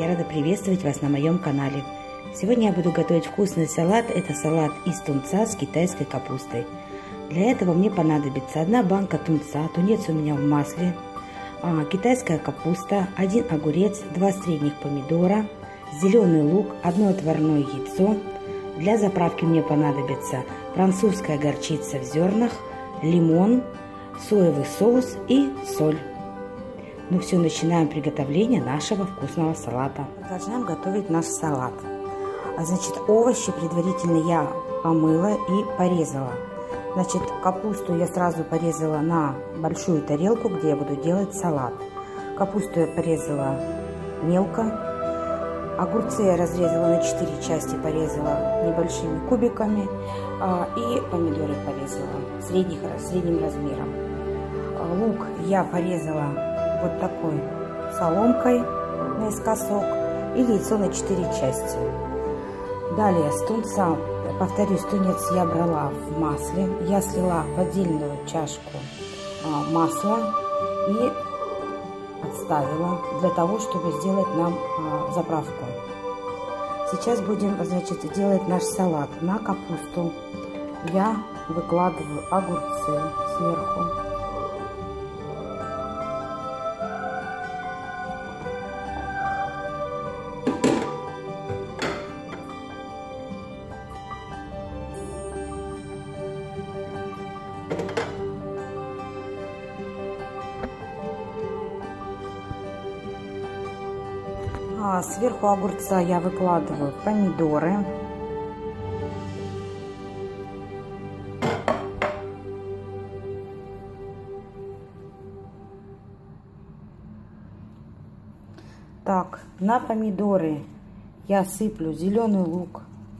Я рада приветствовать вас на моем канале. Сегодня я буду готовить вкусный салат. Это салат из тунца с китайской капустой. Для этого мне понадобится 1 банка тунца, тунец у меня в масле, китайская капуста, 1 огурец, 2 средних помидора, зеленый лук, 1 отварное яйцо. Для заправки мне понадобится французская горчица в зернах, лимон, соевый соус и соль. Ну все, начинаем приготовление нашего вкусного салата. Продолжаем готовить наш салат. Значит, овощи предварительно я помыла и порезала. Значит, капусту я сразу порезала на большую тарелку, где я буду делать салат. Капусту я порезала мелко. Огурцы я разрезала на 4 части, порезала небольшими кубиками. И помидоры порезала средним размером. Лук я порезала вот такой соломкой наискосок и яйцо на 4 части. Далее с тунца, повторюсь, тунец я брала в масле. Я слила в отдельную чашку масла и отставила для того, чтобы сделать нам заправку. Сейчас будем, значит, делать наш салат. На капусту я выкладываю огурцы сверху. Сверху огурца я выкладываю помидоры. Так, на помидоры я сыплю зеленый лук.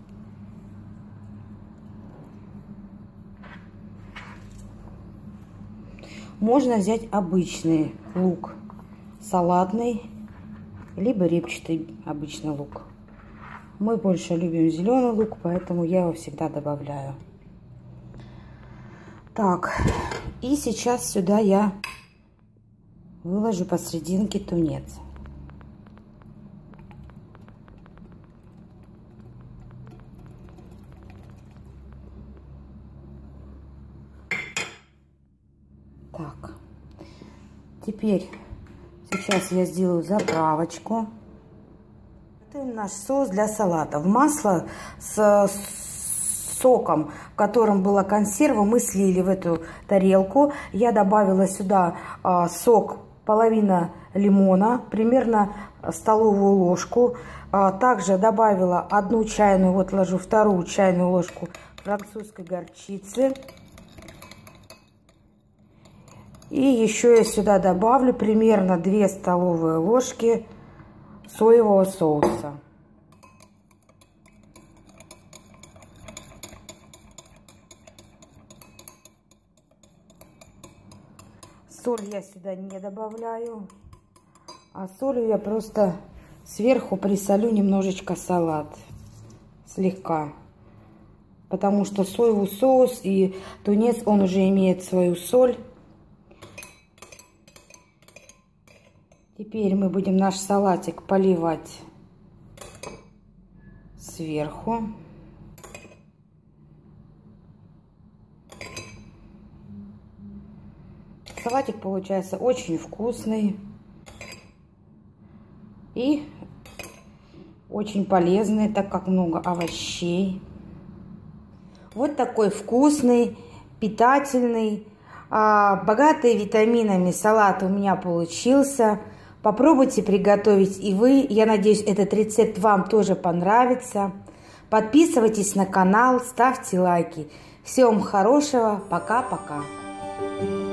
Можно взять обычный лук, салатный, либо репчатый обычный лук. Мы больше любим зеленый лук, поэтому я его всегда добавляю. Так, и сейчас сюда я выложу посерединке тунец. Так, теперь сейчас я сделаю заправочку. Это наш соус для салата. В масло с соком, в котором была консерва, мы слили в эту тарелку. Я добавила сюда сок половина лимона, примерно столовую ложку. Также добавила 1 чайную, вот ложу 2 чайную ложку французской горчицы. И еще я сюда добавлю примерно 2 столовые ложки соевого соуса. Соль я сюда не добавляю, а солью я просто сверху присолю немножечко салат, слегка. Потому что соевый соус и тунец, он уже имеет свою соль. Теперь мы будем наш салатик поливать сверху. Салатик получается очень вкусный и очень полезный, так как много овощей. Вот такой вкусный, питательный, богатый витаминами салат у меня получился. Попробуйте приготовить и вы. Я надеюсь, этот рецепт вам тоже понравится. Подписывайтесь на канал, ставьте лайки. Всего вам хорошего. Пока-пока.